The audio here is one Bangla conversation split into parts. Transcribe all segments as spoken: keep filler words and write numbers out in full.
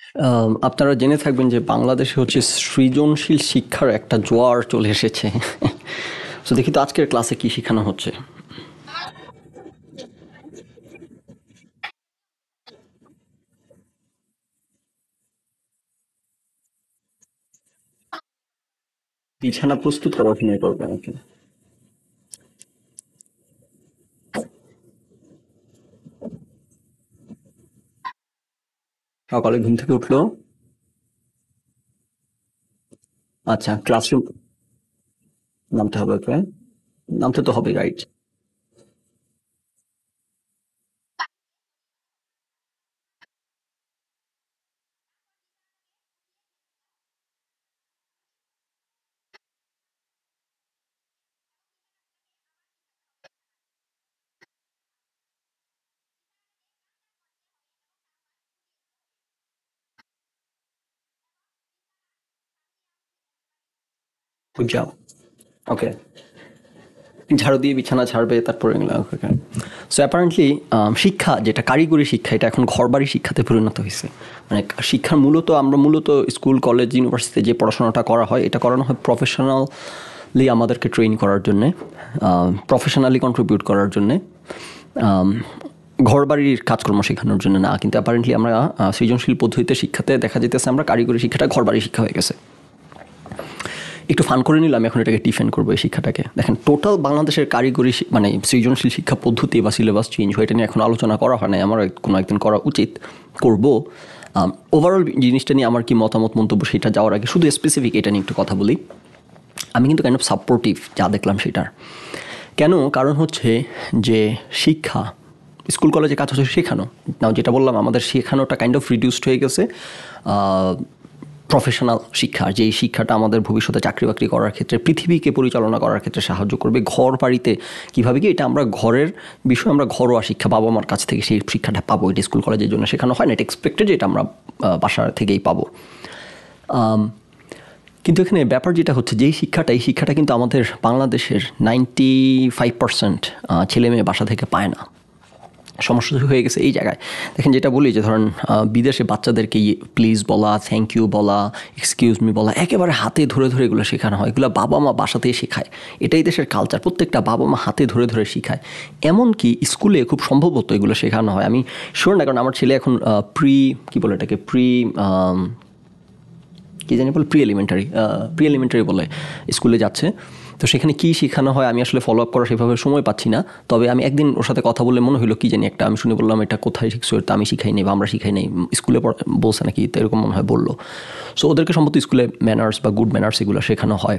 আম, আপনারা জেনে থাকবেন যে বাংলাদেশে হচ্ছে সৃজনশীল শিক্ষার একটা জোয়ার চলে এসেছে। তো দেখি তো আজকের ক্লাসে কি শেখানো হচ্ছে। বিছানা প্রস্তুত করা অভিনয় করবে নাকি? সকালে ঘুম থেকে উঠলো। আচ্ছা, ক্লাসরুম নামতে হবে ওকে। নামতে তো হবে, রাইট? Good job. ওকে। ঝাড়ু দিয়ে বিছানা ছাড়বে, তারপরে সো অ্যাপারেন্টলি শিক্ষা যেটা কারিগরি শিক্ষা, এটা এখন ঘরবাড়ি শিক্ষাতে পরিণত হয়েছে। মানে শিক্ষার মূলত আমরা মূলত স্কুল কলেজ ইউনিভার্সিটিতে যে পড়াশোনাটা করা হয়, এটা করানো হয় প্রফেশনালি আমাদেরকে ট্রেন করার জন্যে, প্রফেশনালি কন্ট্রিবিউট করার জন্যে, ঘরবাড়ির কাজকর্ম শেখানোর জন্য না। কিন্তু অ্যাপারেন্টলি আমরা আহ, সৃজনশীল পদ্ধতিতে শিক্ষাতে দেখা যেতেছে আমরা কারিগরি শিক্ষাটা ঘরবাড়ি শিক্ষা হয়ে গেছে। একটু ফান করে নিলাম, এখন এটাকে ডিফেন্ড করবো এই শিক্ষাটাকে। দেখেন, টোটাল বাংলাদেশের কারিগরি শি- মানে সৃজনশীল শিক্ষা পদ্ধতি বা সিলেবাস চেঞ্জ হয়, এটা নিয়ে এখন আলোচনা করা হয় না। আমার কোনো একদিন করা উচিত, করব। ওভারঅল জিনিসটা নিয়ে আমার কি মতামত মন্তব্য সেটা যাওয়ার আগে শুধু স্পেসিফিক এটা নিয়ে একটু কথা বলি। আমি কিন্তু কাইন্ড অফ সাপোর্টিভ যা দেখলাম সেটার। কেন? কারণ হচ্ছে যে শিক্ষা স্কুল কলেজে কাজ হচ্ছে শেখানো। নাও যেটা বললাম, আমাদের শেখানোটা কাইন্ড অফ রিডিউসড হয়ে গেছে প্রফেশনাল শিক্ষা, যে শিক্ষাটা আমাদের ভবিষ্যতে চাকরি বাকরি করার ক্ষেত্রে, পৃথিবীকে পরিচালনা করার ক্ষেত্রে সাহায্য করবে। ঘর বাড়িতে কীভাবে কি, এটা আমরা ঘরের বিষয়, আমরা ঘরোয়া শিক্ষা বাবা মার কাছ থেকে সেই শিক্ষাটা পাবো। এটা স্কুল কলেজের জন্য শেখানো হয় না, এটা এক্সপেক্টেড যে এটা আমরা বাসা থেকেই পাবো। কিন্তু এখানে ব্যাপার যেটা হচ্ছে, যেই শিক্ষাটা, এই শিক্ষাটা কিন্তু আমাদের বাংলাদেশের নাইনটি ফাইভ পার্সেন্ট ছেলে মেয়ে বাসা থেকে পায় না। সমস্যা হয়ে গেছে এই জায়গায়। দেখেন, যেটা বলি যে ধরেন বিদেশে বাচ্চাদেরকে প্লিজ বলা, থ্যাংক ইউ বলা, এক্সকিউজ মি বলা, একেবারে হাতে ধরে ধরে এগুলো শেখানো হয়। এগুলো বাবা মা বাসাতেই শেখায়। এটাই দেশের কালচার, প্রত্যেকটা বাবা মা হাতে ধরে ধরে শেখায়। এমনকি স্কুলে খুব সম্ভবত এগুলো শেখানো হয়। আমি শিওর না, কারণ আমার ছেলে এখন প্রি কী বলে এটাকে, প্রি কী জানি বলে, প্রি এলিমেন্টারি, প্রি এলিমেন্টারি বলে স্কুলে যাচ্ছে। তো সেখানে কী শেখানো হয় আমি আসলে ফলো আপ করার সেভাবে সময় পাচ্ছি না। তবে আমি একদিন ওর সাথে কথা বলে মনে হলো কী জানি একটা, আমি শুনে বললাম এটা কোথায় শিখছো, এটা আমি শিখাই নেই বা আমরা শিখাই নেই, স্কুলে বলছে নাকি, তো এরকম মনে হয় বললো। সো ওদেরকে সম্ভবত স্কুলে ম্যানার্স বা গুড ম্যানার্স এগুলো শেখানো হয়।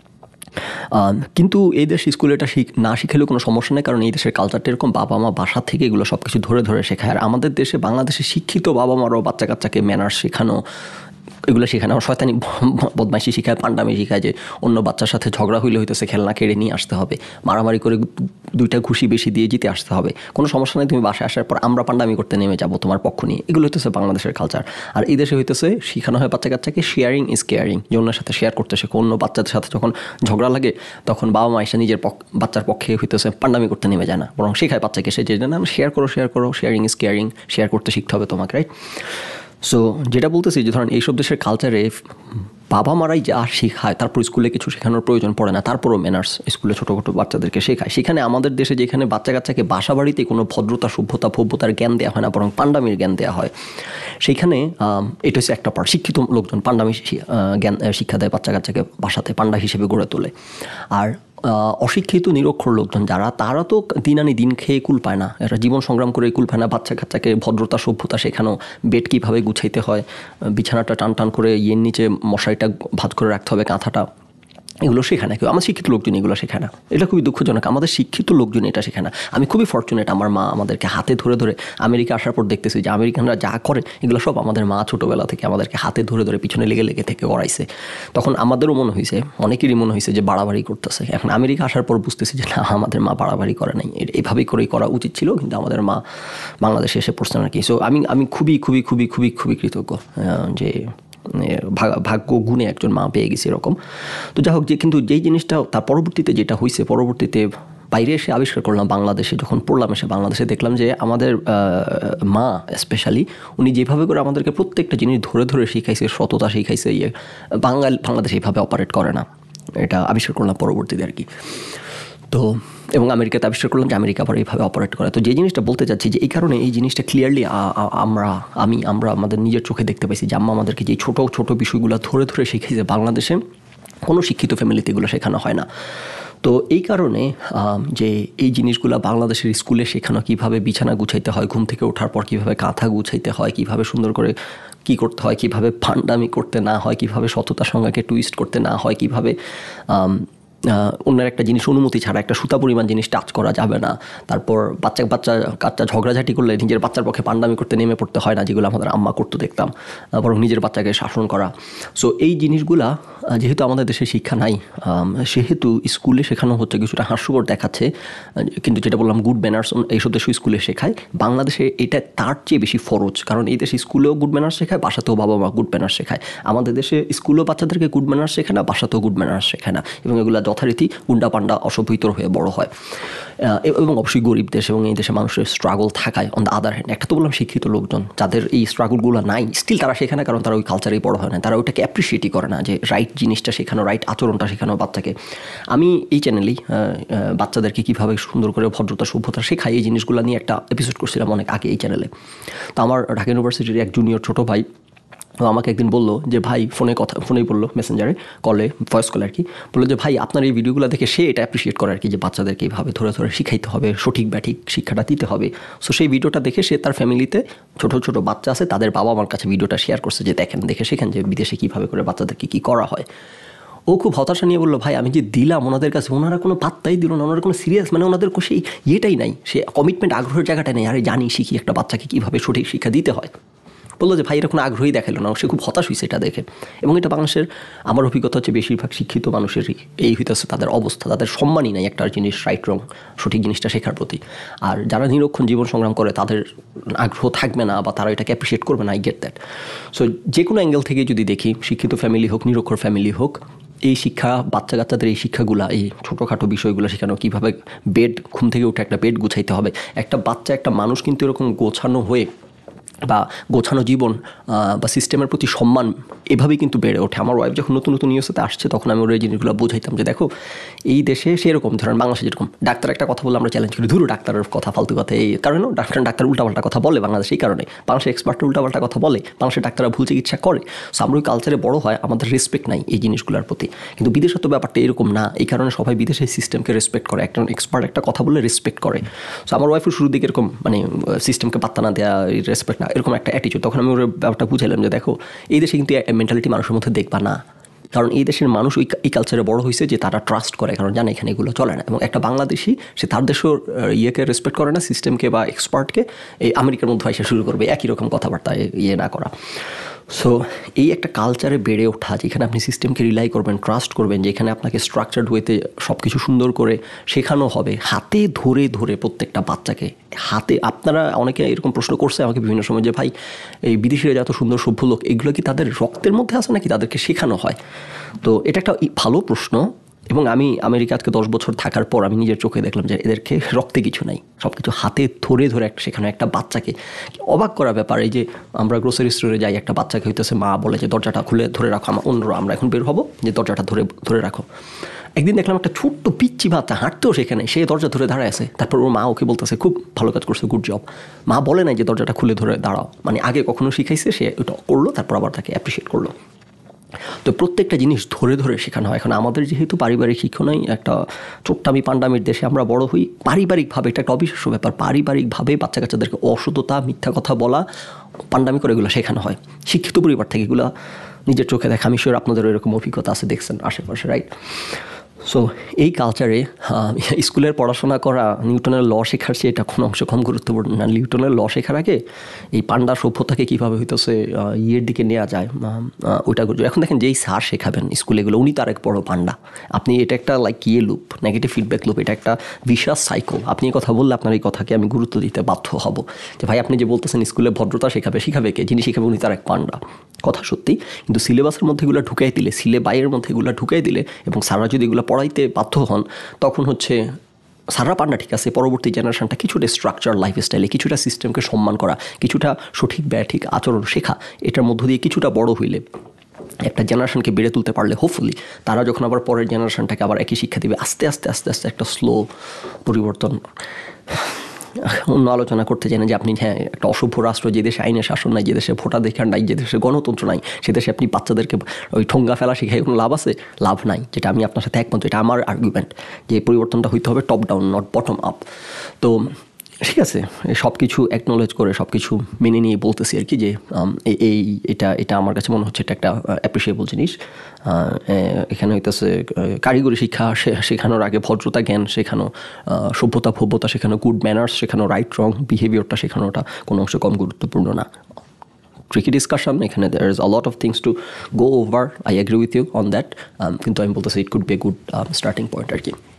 কিন্তু এই দেশ স্কুলে এটা না শিখালেও কোনো সমস্যা নেই, কারণ এই দেশের কালচারটা এরকম, বাবা মা বাসা থেকে এগুলো সব কিছু ধরে ধরে শেখায়। আর আমাদের দেশে, বাংলাদেশে শিক্ষিত বাবা মারাও বাচ্চা কাচ্চাকে ম্যানার্স শেখানো, এগুলো শেখানো, আমার শয়তানি বদমাইশি শিখায়, পান্ডামি শিখায়, যে অন্য বাচ্চার সাথে ঝগড়া হইলে হইতেছে খেলনা কেড়ে নিয়ে আসতে হবে, মারামারি করে দুইটা ঘুষি বেশি দিয়ে জিতে আসতে হবে, কোনো সমস্যা নেই, তুমি বাসায় আসার পর আমরা পান্ডামি করতে নেমে যাবো তোমার পক্ষ নিয়ে। এগুলো হইতেছে বাংলাদেশের কালচার। আর এই দেশে হইতেছে শেখানো হয় বাচ্চা কাচ্চাকে শেয়ারিং ইজ কেয়ারিং, যে অন্যের সাথে শেয়ার করতে শেখো। অন্য বাচ্চাদের সাথে যখন ঝগড়া লাগে, তখন বাবা মা এসে নিজের বাচ্চার পক্ষে হইতেছে পান্ডামি করতে নেমে যায় না, বরং শেখায় বাচ্চাকে, সে যে না, শেয়ার করো শেয়ার করো, শেয়ারিং ইজ কেয়ারিং, শেয়ার করতে শিখতে হবে তোমাকে, রাইট? সো যেটা বলতেছি যে ধরেন এইসব দেশের কালচারে বাবা মারাই যা শেখায়, তারপর স্কুলে কিছু শেখানোর প্রয়োজন পড়ে না, তারপরও ম্যানার্স স্কুলে ছোটো ছোটো বাচ্চাদেরকে শেখায়। সেখানে আমাদের দেশে যেখানে বাচ্চা কাচ্চাকে বাসা বাড়িতে কোনো ভদ্রতা, সভ্যতা, ভব্যতার জ্ঞান দেওয়া হয় না, বরং পান্ডামির জ্ঞান দেওয়া হয়। সেইখানে এটা হচ্ছে একটা পার্ট, শিক্ষিত লোকজন পান্ডামি জ্ঞান শিক্ষা দেয় বাচ্চা কাচ্চাকে, বাসাতে পান্ডা হিসেবে গড়ে তোলে। আর অশিক্ষিত নিরক্ষর লোকজন যারা, তারা তো দিন আনি দিন খেয়ে কুল পায় না, এরা জীবন সংগ্রাম করে কুল পায় না। বাচ্চা কাচ্চাকে ভদ্রতা, সভ্যতা শেখানো, বেড কীভাবে গুছাইতে হয়, বিছানাটা টান টান করে ইয়ের নিচে মশারিটা ভাঁজ করে রাখতে হবে, কাঁথাটা, এগুলো শেখায় না কেউ। আমার শিক্ষিত লোকজন এগুলো শেখায় না। এটা খুবই দুঃখজনক, আমাদের শিক্ষিত লোকজন এটা শেখায় না। আমি খুবই ফর্চুনেট, আমার মা আমাদেরকে হাতে ধরে ধরে, আমেরিকা আসার পর দেখতেছি যে আমেরিকানরা যা করে এগুলো সব আমাদের মা ছোটোবেলা থেকে আমাদেরকে হাতে ধরে ধরে পিছনে লেগে লেগে থেকে করাইছে। তখন আমাদেরও মনে হয়েছে, অনেকেরই মনে হয়েছে যে বাড়াবাড়ি করতেছে। এখন আমেরিকা আসার পর বুঝতেছি যে না, আমাদের মা বাড়াবাড়ি করে নাই, এইভাবেই করেই করা উচিত ছিল, কিন্তু আমাদের মা বাংলাদেশে এসে পড়ছে না কি। সো আমি আমি খুবই খুবই খুবই খুবই খুবই কৃতজ্ঞ যে ভাগ্য গুণে একজন মা পেয়ে গেছি এরকম। তো যাই হোক, যে কিন্তু যেই জিনিসটা তার পরবর্তীতে যেটা হয়েছে, পরবর্তীতে বাইরে এসে আবিষ্কার করলাম বাংলাদেশে যখন পড়লাম, এসে বাংলাদেশে দেখলাম যে আমাদের মা স্পেশালি উনি যেভাবে করে আমাদেরকে প্রত্যেকটা জিনিস ধরে ধরে শিখাইছে, সততা শিখাইছে, ইয়ে বাঙাল বাংলাদেশ এইভাবে অপারেট করে না। এটা আবিষ্কার করলাম পরবর্তীতে আর কি। তো এবং আমেরিকাতে আবিষ্কার করলাম যে আমেরিকা আবার এইভাবে অপারেট করে। তো যে জিনিসটা বলতে চাচ্ছি যে এই কারণে এই জিনিসটা ক্লিয়ারলি আমরা আমি আমরা আমাদের নিজের চোখে দেখতে পাইছি যে আম্মা আমাদেরকে যে ছোটো ছোটো বিষয়গুলো ধরে ধরে শিখাইছে, বাংলাদেশে কোনো শিক্ষিত ফ্যামিলিতে এগুলো শেখানো হয় না। তো এই কারণে যে এই জিনিসগুলো বাংলাদেশের স্কুলে শেখানো, কীভাবে বিছানা গুছাইতে হয়, ঘুম থেকে ওঠার পর কীভাবে কাঁথা গুছাইতে হয়, কীভাবে সুন্দর করে কী করতে হয়, কীভাবে ফান্ডামি করতে না হয়, কীভাবে সততার সংজ্ঞাকে টুইস্ট করতে না হয়, কীভাবে অন্যের একটা জিনিস অনুমতি ছাড়া একটা সুতা পরিমাণ জিনিস টাচ করা যাবে না, তারপর বাচ্চা বাচ্চা কাচ্চা ঝগড়াঝাটি করলে নিজের বাচ্চার পক্ষে পান্ডামি করতে নেমে পড়তে হয় না, যেগুলো আমাদের আম্মা করতে দেখতাম, বরং নিজের বাচ্চাকে শাসন করা। সো এই জিনিসগুলা যেহেতু আমাদের দেশে শিক্ষা নাই, সেহেতু স্কুলে শেখানো হচ্ছে, কিছুটা হাস্যকর দেখাচ্ছে, কিন্তু যেটা বললাম গুড ম্যানার্স এইসব দেশে স্কুলে শেখায়। বাংলাদেশে এটা তার চেয়ে বেশি ফরজ, কারণ এই দেশে স্কুলেও গুড ম্যানার্স শেখায়, বাসাতেও বাবা মা গুড ম্যানার্স শেখায়। আমাদের দেশে স্কুলেও বাচ্চাদেরকে গুড ম্যানার্স শেখায় না, বাসাতেও গুড ম্যানার্স শেখায় না, এবং এগুলো যথারীতি গুন্ডা পান্ডা অসভ্যতর হয়ে বড় হয়। এবং অবশ্যই গরিব দেশ এবং এই দেশে মানুষের স্ট্রাগল থাকায়। অন দ্য আদার হ্যান্ড একটা তো বললাম শিক্ষিত লোকজন যাদের এই স্ট্রাগলগুলো নাই, স্টিল তারা শেখায় না, কারণ তারা ওই কালচারেই বড় হয় না, তারা ওইটাকে অ্যাপ্রিসিয়েটই করে না, যে রাইট জিনিসটা শেখানো, রাইট আচরণটা শেখানো বাচ্চাকে। আমি এই চ্যানেলেই বাচ্চাদেরকে কীভাবে সুন্দর করে ভদ্রতা সভ্যতা শেখাই এই জিনিসগুলো নিয়ে একটা এপিসোড করছিলাম অনেক আগে এই চ্যানেলে। তো আমার ঢাকা ইউনিভার্সিটির এক জুনিয়র ছোটো ভাই আমাকে একদিন বললো যে ভাই, ফোনে কথা ফোনেই বললো, মেসেঞ্জারে কলে ভয়েস কলে আর কি, বললো যে ভাই আপনার এই ভিডিওগুলো দেখে সে এটা অ্যাপ্রিসিয়েট করে আর কি, যে বাচ্চাদেরকে এইভাবে ধরে ধরে শিখাইতে হবে, সঠিক ব্যাঠিক শিক্ষাটা দিতে হবে। সো সেই ভিডিওটা দেখে সে তার ফ্যামিলিতে ছোটো ছোটো বাচ্চা আছে তাদের বাবা মার কাছে ভিডিওটা শেয়ার করছে, যে দেখেন দেখে শেখেন যে বিদেশে কীভাবে করে বাচ্চাদেরকে কী করা হয়। ও খুব হতাশা নিয়ে বললো ভাই আমি যে দিলাম ওনাদের কাছে, ওনারা কোনো পাত্তাই দিল না, ওনারা কোনো সিরিয়াস মানে ওনাদের সেই ইয়েটাই নাই, সে কমিটমেন্ট আগ্রহের জায়গাটা নেই, আরে জানি শিখি একটা বাচ্চাকে কীভাবে সঠিক শিক্ষা দিতে হয়। বললো যে ভাই এরা কোনো আগ্রহী দেখালো না, সে খুব হতাশ হয়েছে এটা দেখে। এবং এটা বাংলাদেশের আমার অভিজ্ঞতা হচ্ছে বেশিরভাগ শিক্ষিত মানুষেরই এই হইতেছে তাদের অবস্থা, তাদের সম্মানই নাই একটা জিনিস রাইট রং সঠিক জিনিসটা শেখার প্রতি। আর যারা নিরক্ষণ জীবন সংগ্রাম করে তাদের আগ্রহ থাকবে না বা তারা এটাকে অ্যাপ্রিসিয়েট করবে না, আই গেট দ্যাট। সো যে কোনো অ্যাঙ্গেল থেকে যদি দেখি, শিক্ষিত ফ্যামিলি হোক নিরক্ষর ফ্যামিলি হোক, এই শিক্ষা বাচ্চা কাচ্চাদের এই শিক্ষাগুলা, এই ছোটোখাটো বিষয়গুলো শেখানো, কীভাবে বেড ঘুম থেকে উঠে একটা বেড গুছাইতে হবে, একটা বাচ্চা একটা মানুষ কিন্তু এরকম গোছানো হয়ে বা গোছানো জীবন বা সিস্টেমের প্রতি সম্মান এভাবেই কিন্তু বেড়ে ওঠে। আমার ওয়াইফ যখন নতুন নতুন ইউএসএতে আসছে তখন আমি ওর এই জিনিসগুলো বোঝাইতাম যে দেখো এই দেশে সেরকম ধরেন বাংলাদেশে যেরকম ডাক্তার একটা কথা বলে আমরা চ্যালেঞ্জ করি, ধরো ডাক্তারের কথা ফালতু কথা, এই কারণে ডাক্তার ডাক্তার উল্টাপাল্টা কথা বলে বাংলাদেশে, এই কারণে বাংলাদেশের এক্সপার্টরা উল্টাপাল্টা কথা বলে, বাংলাদেশের ডাক্তাররা ভুল চিকিৎসা করে। সো আমরা ওই কালচারে বড় হয়, আমাদের রেসপেক্ট নাই এই জিনিসগুলোর প্রতি। কিন্তু বিদেশে তো ব্যাপারটা এরকম না, এই কারণে সবাই বিদেশের সিস্টেমকে রেসপেক্ট করে, একটা এক্সপার্ট একটা কথা বলে রেসপেক্ট করে। সো আমার ওয়াইফের শুরুর দিকে এরকম মানে সিস্টেমকে পাত্তা না দেওয়া, রেসপেক্ট না, এরকম একটা অ্যাটিচিউড। তখন আমি ওর ব্যাপারটা বুঝাইলাম যে দেখো এই দেশে কিন্তু মেন্টালিটি মানুষের মধ্যে দেখবা না, কারণ এই দেশের মানুষ ওই এই কালচারে বড় হয়েছে যে তারা ট্রাস্ট করে, কারণ জানে এখানে এগুলো চলে না। এবং একটা বাংলাদেশি সে তার দেশের ইয়েকে রেসপেক্ট করে না, সিস্টেমকে বা এক্সপার্টকে, এই আমেরিকার মধ্যে এসে শুরু করবে একই রকম কথাবার্তা ইয়ে না করা। সো এই একটা কালচারে বেড়ে ওঠা, যেখানে আপনি সিস্টেমকে রিলাই করবেন, ট্রাস্ট করবেন, যেখানে আপনাকে স্ট্রাকচার্ড ওয়েতে সব কিছু সুন্দর করে শেখানো হবে, হাতে ধরে ধরে প্রত্যেকটা বাচ্চাকে হাতে। আপনারা অনেকে এরকম প্রশ্ন করছে আমাকে বিভিন্ন সময় যে ভাই এই বিদেশিরা যত সুন্দর সভ্য লোক, এগুলো কি তাদের রক্তের মধ্যে আছে নাকি তাদেরকে শেখানো হয়? তো এটা একটা ভালো প্রশ্ন। এবং আমি আমেরিকা আজকে দশ বছর থাকার পর আমি নিজের চোখে দেখলাম যে এদেরকে রক্তে কিছু নাই, সব কিছু হাতে ধরে ধরে একটা শেখানো। একটা বাচ্চাকে অবাক করা ব্যাপার, এই যে আমরা গ্রোসারি স্টোরে যাই, একটা বাচ্চাকে হইতেছে মা বলে যে দরজাটা খুলে ধরে রাখো, আমার অন্যরা আমরা এখন বের হবো, যে দরজাটা ধরে ধরে রাখো। একদিন দেখলাম একটা ছোট্ট পিচ্চি বাচ্চা হাঁটতেও সেখানে, সে দরজা ধরে দাঁড়ায় আছে। তারপর ওর মা ওকে বলতেছে খুব ভালো কাজ করছে, গুড জব। মা বলে নাই যে দরজাটা খুলে ধরে দাঁড়াও, মানে আগে কখনো শিখাইছে, সে ওটা করলো, তারপর আবার তাকে অ্যাপ্রিসিয়েট করলো। তো প্রত্যেকটা জিনিস ধরে ধরে শেখানো হয়। এখন আমাদের যেহেতু পারিবারিক শিক্ষণই একটা চোট্টামি পান্ডামির দেশে আমরা বড় হই, পারিবারিকভাবে এটা একটা অবিশ্বাস্য ব্যাপার, পারিবারিকভাবে বাচ্চা কাচ্চাদেরকে অসততা, মিথ্যা কথা বলা, পান্ডামি করে এগুলো শেখানো হয় শিক্ষিত পরিবার থেকে। এগুলো নিজের চোখে দেখা, আমি শিওর আপনাদের এরকম অভিজ্ঞতা আছে, দেখছেন আশেপাশে, রাইট? সো এই কালচারে স্কুলের পড়াশোনা করা, নিউটনের ল শেখার চেয়ে এটা কোনো অংশ কম গুরুত্বপূর্ণ না। নিউটনের ল শেখার আগে এই পান্ডা সভ্যতাকে কীভাবে হইতেছে ইয়ের দিকে নেওয়া যায় ওইটা। এখন দেখেন যেই স্যার শেখাবেন স্কুলে এগুলো, উনি তার এক বড় পান্ডা। আপনি এটা একটা লাইক ইয়ে লুপ, নেগেটিভ ফিডব্যাক লুপ, এটা একটা বিশাল সাইকেল। আপনি এই কথা বললে আপনার এই কথাকে আমি গুরুত্ব দিতে বাধ্য হব যে ভাই আপনি যে বলতেছেন স্কুলে ভদ্রতা শেখাবে, শিখাবে কে? যিনি শিখাবে উনি তার এক পান্ডা। কথা সত্যি, কিন্তু সিলেবাসের মধ্যে এগুলো ঢুকাই দিলে, সিলেবাইয়ের মধ্যে এগুলো ঢুকাই দিলে এবং স্যাররা যদি এগুলো পড়াইতে বাধ্য হন, তখন হচ্ছে সারা পান্না ঠিক আছে, পরবর্তী জেনারেশনটা কিছুটা স্ট্রাকচার লাইফস্টাইলে, কিছুটা সিস্টেমকে সম্মান করা, কিছুটা সঠিক ব্যাঠিক আচরণ শেখা, এটার মধ্য দিয়ে কিছুটা বড় হইলে একটা জেনারেশনকে বেড়ে তুলতে পারলে হোপফুলি তারা যখন আবার পরের জেনারেশনটাকে আবার একই শিক্ষা দিবে, আস্তে আস্তে আস্তে আস্তে একটা স্লো পরিবর্তন। অন্য আলোচনা করতে চাই না যে আপনি হ্যাঁ একটা অসভ্য রাষ্ট্র, যে দেশে আইনের শাসন নাই, যে দেশে ভোটাধিকার নাই, যে দেশে গণতন্ত্র নাই, সে দেশে আপনি বাচ্চাদেরকে ওই ঠোঙ্গা ফেলা শিখাই কোনো লাভ আছে? লাভ নাই। যেটা আমি আপনার সাথে একমত, এটা আমার আর্গুমেন্ট যে পরিবর্তনটা হইতে হবে top down, not bottom up. তো ঠিক আছে, সব কিছু অ্যাকনোলেজ করে সব কিছু মেনে নিয়ে বলতেছি আর কি যে এই এটা এটা আমার কাছে মনে হচ্ছে এটা একটা অ্যাপ্রিসিয়েবল জিনিস। এখানে হইতেছে কারিগরি শিক্ষা শেখানোর আগে ভদ্রতা জ্ঞান শেখানো, সভ্যতা ভব্যতা শেখানো, গুড ম্যানার্স শেখানো, রাইট রং বিহেভিয়ারটা শেখানোটা কোনো অংশে কম গুরুত্বপূর্ণ না। ট্রিকি ডিসকাশন, এখানে there is a lot of things to go over. I agree with you on that. কিন্তু আমি বলতেছি it could be a good starting point আর কি।